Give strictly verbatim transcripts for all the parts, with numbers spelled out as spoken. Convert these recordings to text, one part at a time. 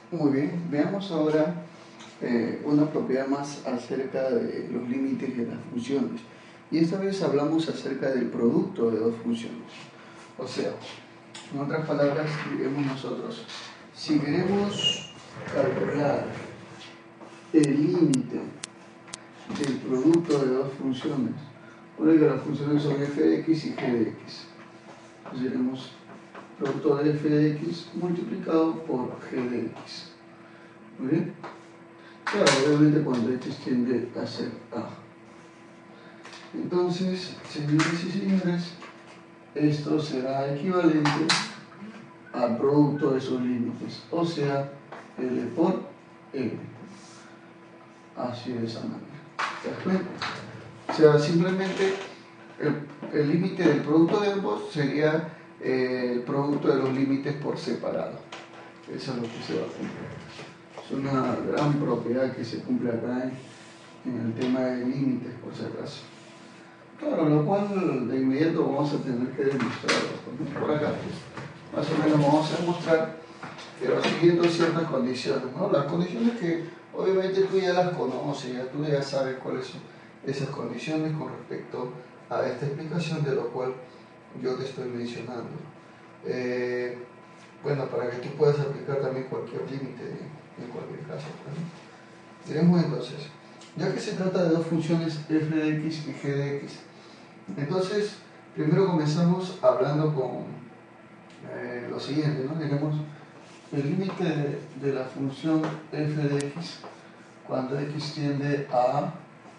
Muy bien, veamos ahora eh, una propiedad más acerca de los límites de las funciones. Y esta vez hablamos acerca del producto de dos funciones. O sea, en otras palabras, diremos nosotros, si queremos calcular el límite del producto de dos funciones, pone que las funciones son f de x y g de x. Entonces diremos producto de f de x multiplicado por g de x. Muy bien. Claro, obviamente cuando x tiende a ser a. Entonces, señores y señores, esto será equivalente al producto de sus límites, o sea, L por M. Así de esa manera. ¿Te das cuenta? O sea, simplemente el límite del producto de ambos sería eh, el producto de los límites por separado. Eso es lo que se va a cumplir. Es una gran propiedad que se cumple acá en, en el tema de límites, por si acaso. Claro, lo cual de inmediato vamos a tener que demostrarlo. Por acá, pues, más o menos vamos a demostrar, pero siguiendo ciertas condiciones, ¿no? Las condiciones que obviamente tú ya las conoces, ya tú ya sabes cuáles son esas condiciones con respecto a esta explicación, de lo cual yo te estoy mencionando. Eh, bueno, para que tú puedas aplicar también cualquier límite en cualquier caso, ¿no? Diremos entonces, ya que se trata de dos funciones f de x y g de x, entonces primero comenzamos hablando con eh, lo siguiente, ¿no? Diremos el límite de, de la función f de x cuando x tiende a a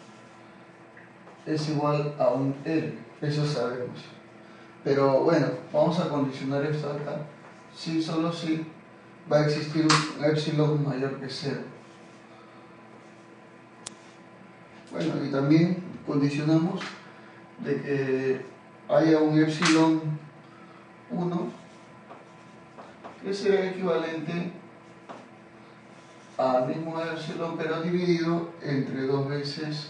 es igual a un L, eso sabemos. Pero bueno, vamos a condicionar esto acá. Si, solo si va a existir un epsilon mayor que cero. Bueno, y también condicionamos de que haya un epsilon uno que será equivalente al mismo epsilon pero dividido entre dos veces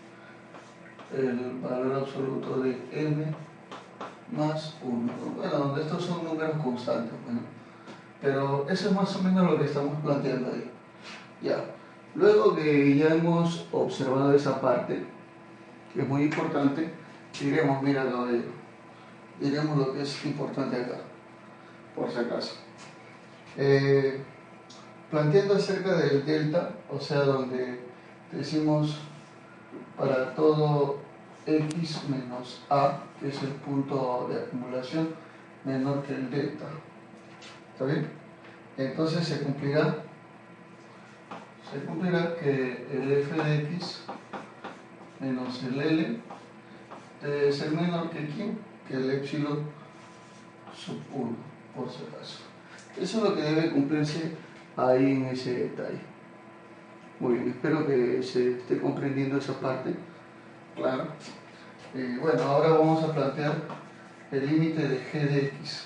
el valor absoluto de m más uno. Bueno, donde estos son números constantes, bueno. Pero eso es más o menos lo que estamos planteando ahí. Ya. Luego que ya hemos observado esa parte, que es muy importante, diremos, mira caballero, diremos lo que es importante acá, por si acaso. Eh, planteando acerca del delta, o sea, donde decimos para todo x menos a, que es el punto de acumulación, menor que el delta. ¿Está bien? Entonces se cumplirá, se cumplirá que el f de x menos el L debe ser menor que ¿quién? Que el epsilon sub uno, por si acaso. Eso es lo que debe cumplirse ahí en ese detalle. Muy bien, espero que se esté comprendiendo esa parte. Claro. Eh, bueno, ahora vamos a plantear el límite de g de x.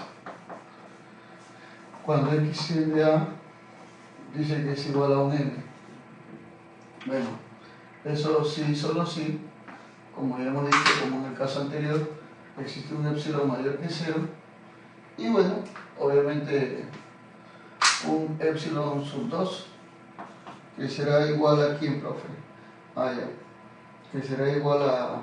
Cuando x tiende a, dice que es igual a un n. Bueno, eso sí, solo sí, como ya hemos dicho, como en el caso anterior, existe un epsilon mayor que cero. Y bueno, obviamente un epsilon sub dos, que será igual a ¿quién, profe? Ah, ya. Que será igual a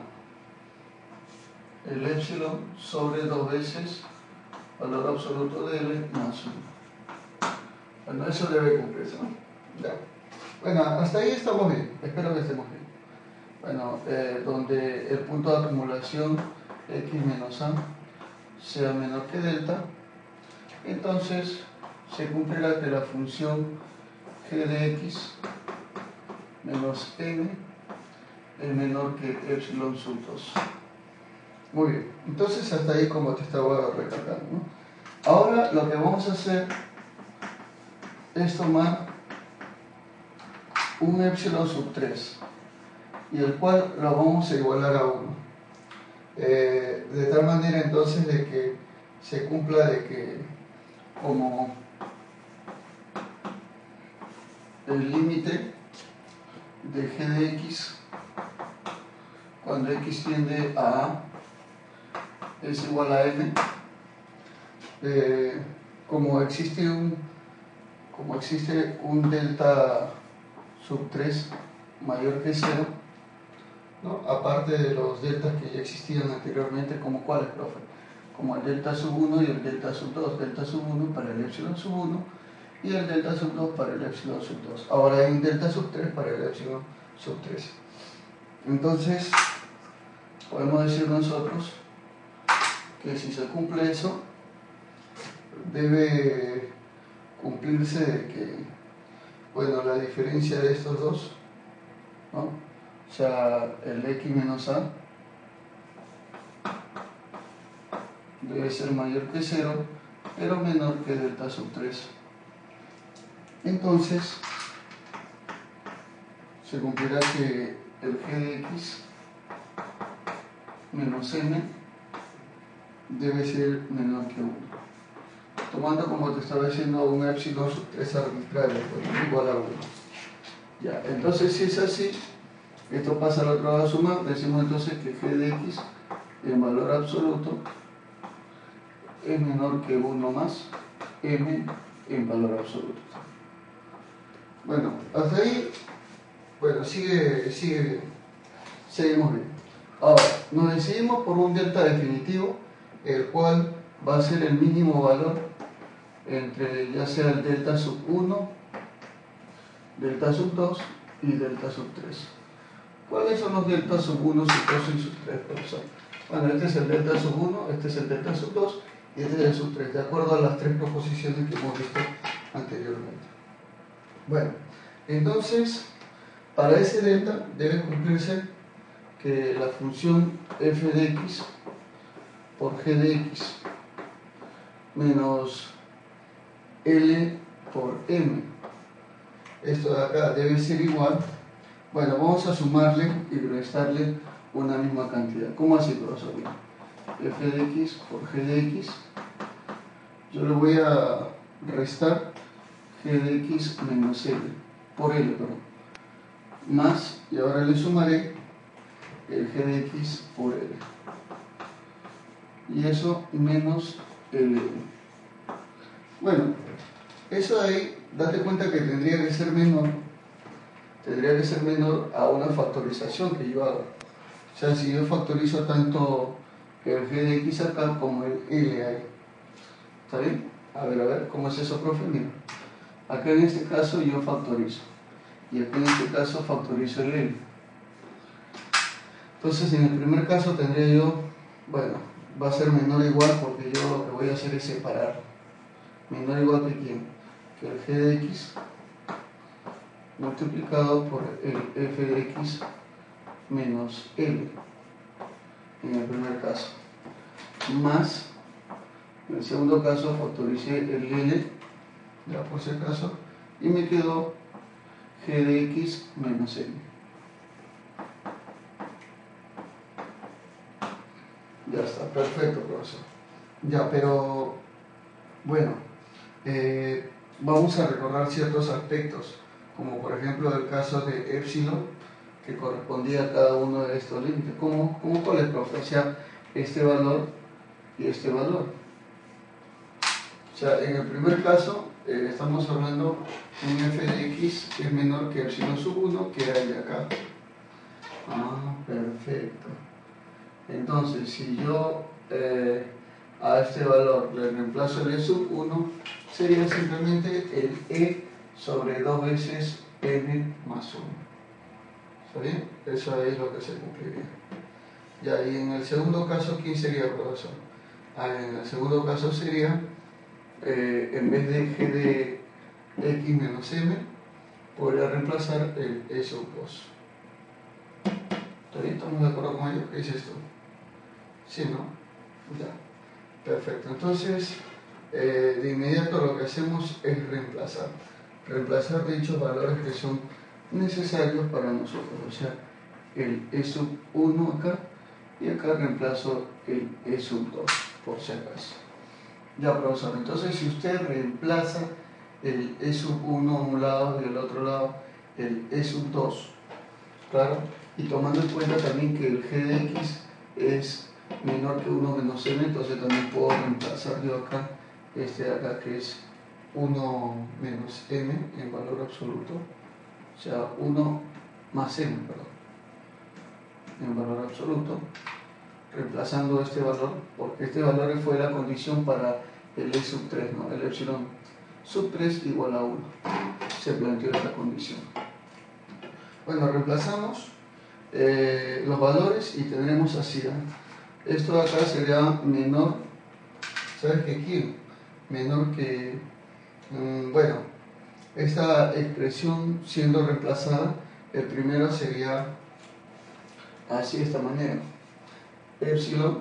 el epsilon sobre dos veces valor absoluto de L más uno. Bueno, eso debe cumplirse, ¿no? Ya. Bueno, hasta ahí estamos bien, espero que estemos bien. Bueno, eh, donde el punto de acumulación x menos a sea menor que delta, entonces se cumplirá que la función g de x menos n es menor que epsilon sub dos. Muy bien, entonces hasta ahí como te estaba recalcando, ¿no? Ahora lo que vamos a hacer es tomar un epsilon sub tres, y el cual lo vamos a igualar a uno. Eh, de tal manera entonces de que se cumpla de que como el límite de g de x cuando x tiende a a es igual a n, eh, como existe un como existe un delta sub tres mayor que cero, ¿no? Aparte de los deltas que ya existían anteriormente, como cuáles, profe, como el delta sub uno y el delta sub dos, delta sub uno para el epsilon sub uno y el delta sub dos para el epsilon sub dos. Ahora hay un delta sub tres para el epsilon sub tres. Entonces, podemos decir nosotros que si se cumple eso, debe cumplirse de que, bueno, la diferencia de estos dos, ¿no? O sea, el x menos a debe ser mayor que cero, pero menor que delta sub tres. Entonces, se cumplirá que el g de x menos m debe ser menor que uno. Tomando, como te estaba diciendo, un epsilon sub tres arbitrario, pues, igual a uno. Ya, entonces si es así, esto pasa al otro lado a sumar, decimos entonces que g de x en valor absoluto es menor que uno más m en valor absoluto. Bueno, hasta ahí, bueno, sigue, sigue bien, seguimos bien. Ahora, nos decidimos por un delta definitivo, el cual va a ser el mínimo valor entre ya sea el delta sub uno, delta sub dos y delta sub tres. ¿Cuáles son los delta sub uno, sub dos y sub tres, profesor? Bueno, este es el delta sub uno, este es el delta sub dos y este es el sub tres, de acuerdo a las tres proposiciones que hemos visto anteriormente. Bueno, entonces, para ese delta debe cumplirse que la función f de x por g de x menos L por M, esto de acá debe ser igual, bueno, vamos a sumarle y restarle una misma cantidad. ¿Cómo así, profesor? F de x por g de x, yo le voy a restar g de x menos L, por L, perdón, más, y ahora le sumaré el g de x por L, y eso menos el L. Bueno, eso de ahí, date cuenta que tendría que ser menor, tendría que ser menor a una factorización que yo haga. O sea, si yo factorizo tanto el g de x acá como el L ahí. ¿Está bien? A ver, a ver, ¿cómo es eso, profe? Mira, acá en este caso yo factorizo, y acá en este caso factorizo el L. Entonces, en el primer caso tendría yo, bueno, va a ser menor o igual porque yo lo que voy a hacer es separar. Menor o igual que quién? Que el g de x multiplicado por el f de x menos L en el primer caso, más en el segundo caso factoricé el L, ya por si acaso, y me quedó g de x menos L. Ya está, perfecto, profesor. Ya, pero bueno, eh, vamos a recordar ciertos aspectos, como por ejemplo el caso de epsilon, que correspondía a cada uno de estos límites. ¿Cómo, cómo cuál es, profe? O sea, este valor y este valor. O sea, en el primer caso, eh, estamos hablando de un f de x que es menor que epsilon sub uno, que era el de acá. Ah, perfecto. Entonces, si yo eh, a este valor le reemplazo el e sub uno, sería simplemente el e sobre dos veces n más uno. ¿Está bien? Eso es lo que se cumpliría. Ya, y en el segundo caso, ¿quién sería, profesor? Ah, en el segundo caso sería, eh, en vez de g de x menos m, podría reemplazar el e sub dos. ¿Está bien? ¿Estamos de acuerdo con ello? ¿Qué es esto? Sí, ¿no? Ya. Perfecto. Entonces, eh, de inmediato lo que hacemos es reemplazar. Reemplazar dichos valores que son necesarios para nosotros. O sea, el e sub uno acá, y acá reemplazo el e sub dos, por si acaso. Ya, profesor. Entonces, si usted reemplaza el e sub uno a un lado y al otro lado el e sub dos, claro, y tomando en cuenta también que el g de x es menor que uno menos m, entonces también puedo reemplazar yo acá este de acá que es uno menos m en valor absoluto, o sea, uno más m, perdón, en valor absoluto, reemplazando este valor, porque este valor fue la condición para el e sub tres, ¿no? El epsilon sub tres igual a uno, se planteó esta condición. Bueno, reemplazamos eh, los valores y tendremos así, ¿eh? Esto de acá sería menor, ¿sabes qué quiero? Menor que, mmm, bueno, esta expresión siendo reemplazada, el primero sería así de esta manera, epsilon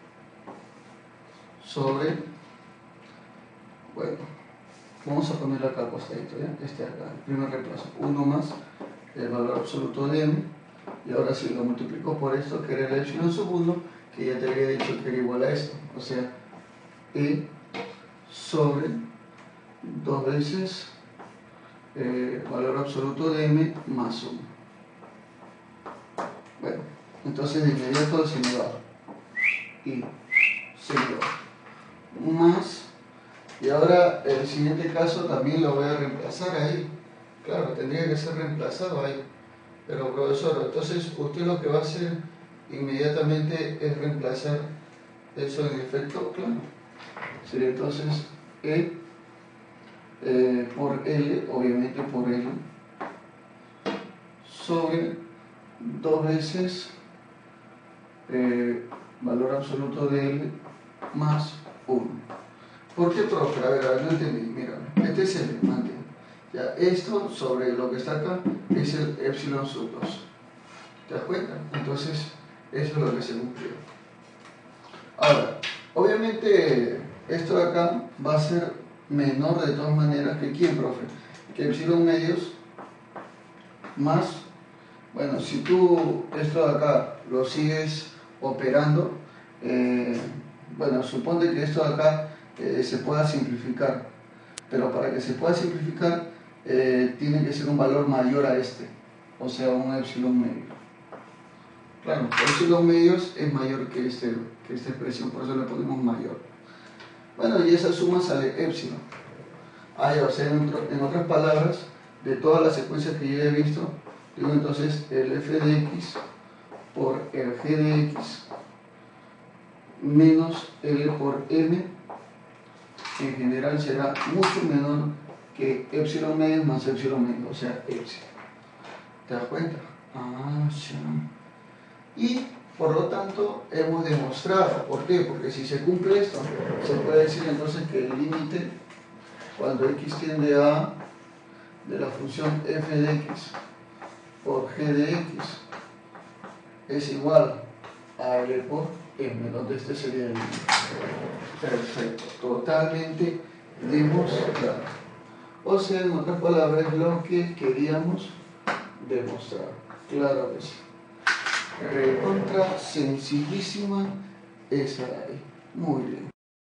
sobre, bueno, vamos a ponerlo acá acostadito, ¿ya? Este acá, el primer reemplazo, uno más el valor absoluto de m, y ahora si lo multiplico por esto, que era el epsilon sub uno, que ya te había dicho que era igual a esto, o sea, e sobre dos veces eh, valor absoluto de m más uno. Bueno, entonces de inmediato se me va y se me va más, y ahora el siguiente caso también lo voy a reemplazar ahí. Claro, tendría que ser reemplazado ahí, pero profesor, entonces usted lo que va a hacer inmediatamente es reemplazar eso en efecto, claro, sería entonces E eh, por L, obviamente por L, sobre dos veces eh, valor absoluto de L más uno. ¿Por qué, profe? A ver, a ver, no entendí, mira, este es el mantén. Ya, esto sobre lo que está acá es el epsilon sub dos. ¿Te das cuenta? Entonces, eso es lo que se cumplió. Ahora, obviamente, esto de acá va a ser menor de todas maneras que ¿quién, profe? Que epsilon medios más, bueno, si tú esto de acá lo sigues operando, eh, bueno, supone que esto de acá eh, se pueda simplificar, pero para que se pueda simplificar eh, tiene que ser un valor mayor a este, o sea, un epsilon medio. Claro, epsilon medios es mayor que, este, que esta expresión, por eso le ponemos mayor. Bueno, y esa suma sale epsilon. Ah, o sea, en, otro, en otras palabras, de todas las secuencias que yo he visto, digo entonces el f de x por el g de x menos L por m en general será mucho menor que epsilon medio más epsilon medio, o sea, epsilon. ¿Te das cuenta? Ah, ya. Y por lo tanto hemos demostrado, ¿por qué? Porque si se cumple esto, se puede decir entonces que el límite cuando x tiende a A de la función f de x por g de x es igual a L por m, donde este sería el límite. Perfecto, totalmente demostrado. O sea, en otras palabras, lo que queríamos demostrar. Claro que sí. Recontra sencillísima esa de ahí. Muy bien.